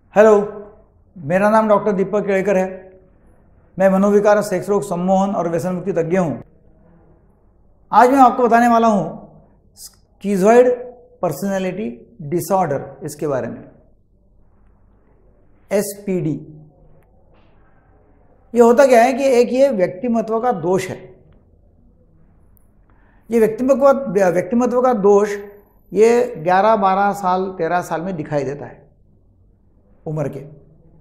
Hello, मेरा नाम doctor दीपक केड़कर है। मैं मनोविकार, सेक्स रोग, सम्मोहन और व्यसन मुक्ति तज्ञ हूँ। आज मैं आपको बताने वाला हूँ स्किज़ॉइड पर्सनैलिटी डिसऑर्डर, इसके बारे में, SPD। ये होता क्या है कि एक ये व्यक्तिमत्व का दोष है। ये व्यक्तिमत्व का दोष ये 11, 12 साल, 13 साल में दिखाई देता है उम्र के।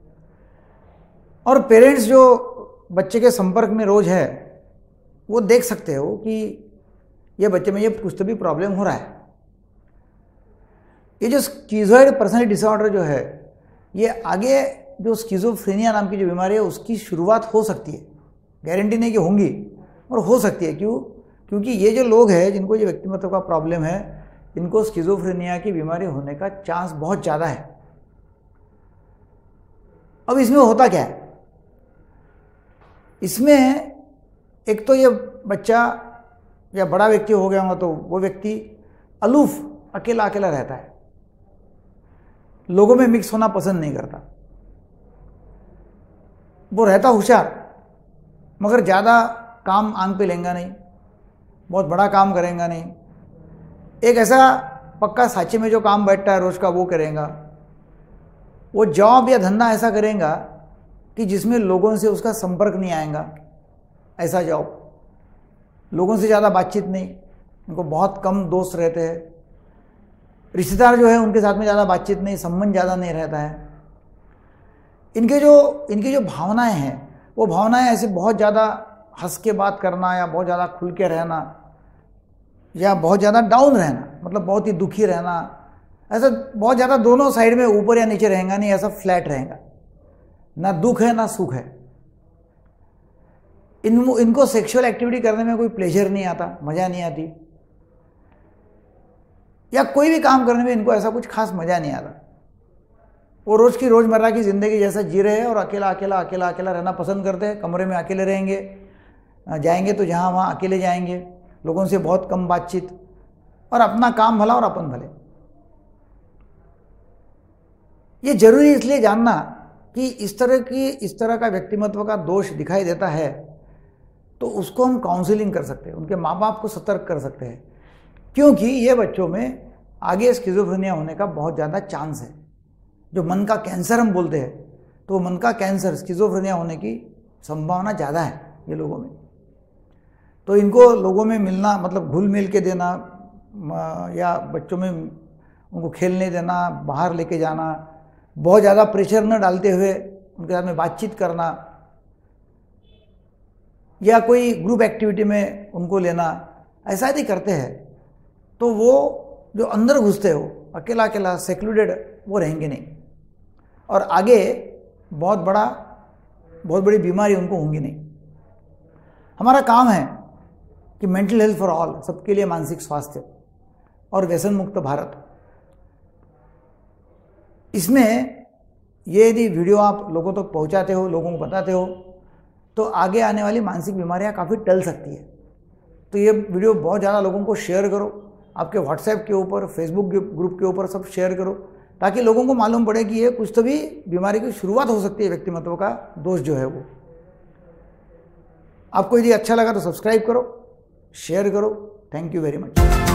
और पेरेंट्स जो बच्चे के संपर्क में रोज है वो देख सकते हो कि ये बच्चे में ये कुछ तो भी प्रॉब्लम हो रहा है। ये जो स्किज़ॉइड पर्सनैलिटी डिसऑर्डर जो है, ये आगे जो स्किज़ोफ्रेनिया नाम की जो बीमारी है उसकी शुरुआत हो सकती है। गारंटी नहीं कि होंगी, और हो सकती है। क्योंकि ये जो लोग हैं जिनको ये व्यक्तिमत्व का प्रॉब्लम है, इनको स्किज़ोफ्रेनिया की बीमारी होने का चांस बहुत ज़्यादा है। अब इसमें होता क्या है, इसमें एक तो ये बच्चा या बड़ा व्यक्ति हो गया होगा तो वो व्यक्ति अलूफ, अकेला अकेला रहता है, लोगों में मिक्स होना पसंद नहीं करता। वो रहता होशियार, मगर ज़्यादा काम आंग पे लेंगा नहीं, बहुत बड़ा काम करेगा नहीं। एक ऐसा पक्का साँचे में जो काम बैठता है रोज का वो करेगा। वो जॉब या धंधा ऐसा करेगा कि जिसमें लोगों से उसका संपर्क नहीं आएगा, ऐसा जॉब। लोगों से ज़्यादा बातचीत नहीं, उनको बहुत कम दोस्त रहते हैं। रिश्तेदार जो है उनके साथ में ज़्यादा बातचीत नहीं, संबंध ज़्यादा नहीं रहता है। इनकी जो भावनाएं हैं, वो भावनाएं ऐसे बहुत ज़्यादा हंस के बात करना, या बहुत ज़्यादा खुल के रहना, या बहुत ज़्यादा डाउन रहना, मतलब बहुत ही दुखी रहना, ऐसा बहुत ज़्यादा दोनों साइड में ऊपर या नीचे रहेगा नहीं, ऐसा फ्लैट रहेगा। ना दुख है ना सुख है। इनको सेक्सुअल एक्टिविटी करने में कोई प्लेजर नहीं आता, मज़ा नहीं आती, या कोई भी काम करने में इनको ऐसा कुछ खास मज़ा नहीं आता। वो रोज़मर्रा की ज़िंदगी जैसा जी रहे हैं और अकेला रहना पसंद करते हैं। कमरे में अकेले रहेंगे, जाएंगे तो जहाँ वहाँ अकेले जाएंगे, लोगों से बहुत कम बातचीत, और अपना काम भला और अपन भले। ये जरूरी इसलिए जानना कि इस तरह का व्यक्तिमत्व का दोष दिखाई देता है तो उसको हम काउंसलिंग कर सकते हैं, उनके माँ बाप को सतर्क कर सकते हैं, क्योंकि ये बच्चों में आगे स्किज़ोफ्रेनिया होने का बहुत ज़्यादा चांस है। जो मन का कैंसर हम बोलते हैं, तो मन का कैंसर, स्किज़ोफ्रेनिया होने की संभावना ज़्यादा है ये लोगों में। तो इनको लोगों में मिलना, मतलब घुल मिल के देना, या बच्चों में उनको खेलने देना, बाहर लेके जाना, बहुत ज़्यादा प्रेशर न डालते हुए उनके साथ में बातचीत करना, या कोई ग्रुप एक्टिविटी में उनको लेना, ऐसा यदि करते हैं तो वो जो अंदर घुसते हो अकेला सेक्लूडेड, वो रहेंगे नहीं, और आगे बहुत बड़ी बीमारी उनको होंगी नहीं। हमारा काम है कि मेंटल हेल्थ फॉर ऑल, सबके लिए मानसिक स्वास्थ्य और व्यसन मुक्त भारत। इसमें ये यदि वीडियो आप लोगों तक पहुंचाते हो, लोगों को बताते हो, तो आगे आने वाली मानसिक बीमारियां काफ़ी टल सकती है। तो ये वीडियो बहुत ज़्यादा लोगों को शेयर करो, आपके व्हाट्सएप के ऊपर, फेसबुक ग्रुप के ऊपर सब शेयर करो, ताकि लोगों को मालूम पड़े कि ये कुछ तो भी बीमारी की शुरुआत हो सकती है। व्यक्तिमत्व का दोष जो है वो। आपको यदि अच्छा लगा तो सब्सक्राइब करो, शेयर करो। Thank you very much.